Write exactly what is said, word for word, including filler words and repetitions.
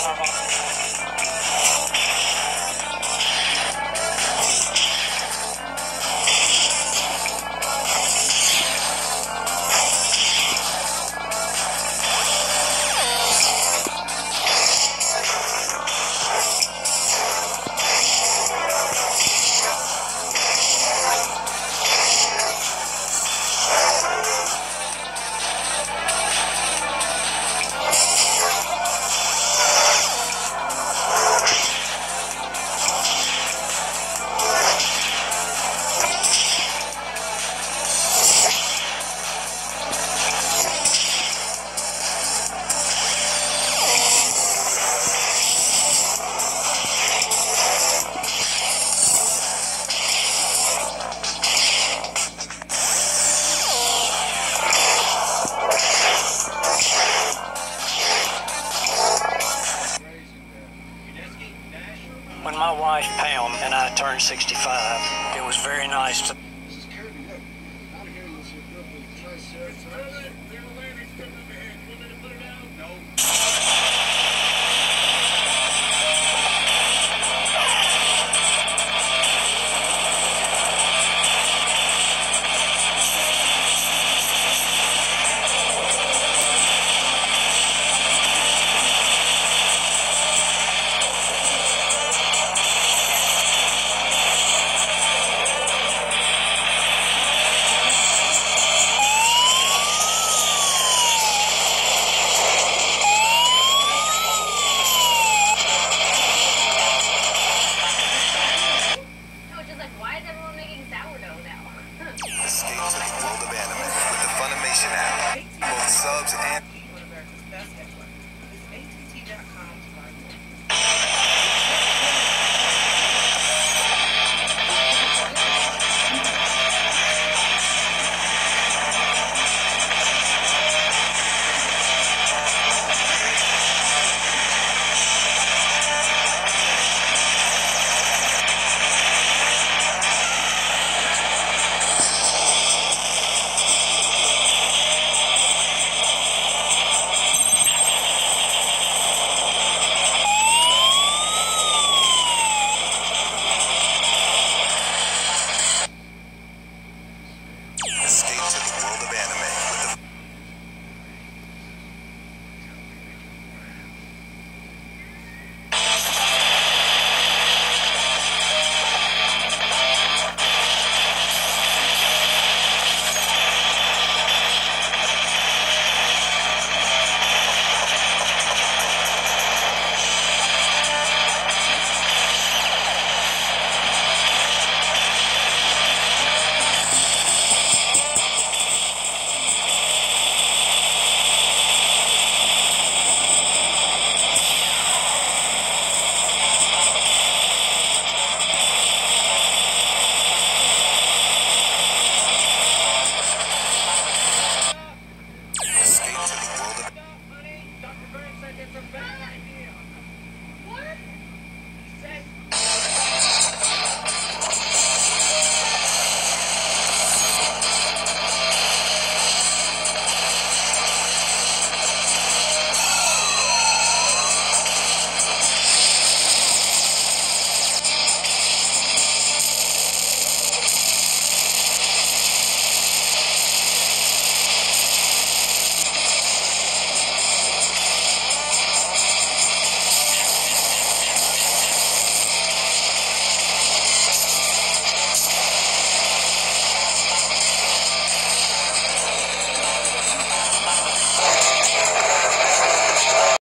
When my wife, Pam, and I turned sixty-five, it was very nice to... Escape to the world of anime with the Funimation app. Both subs and... One of America's best networks. Visit A T T dot com to learn more. Escape to the world of anime with the... Escape to the world of... Honey, Doctor Burns said it's a bad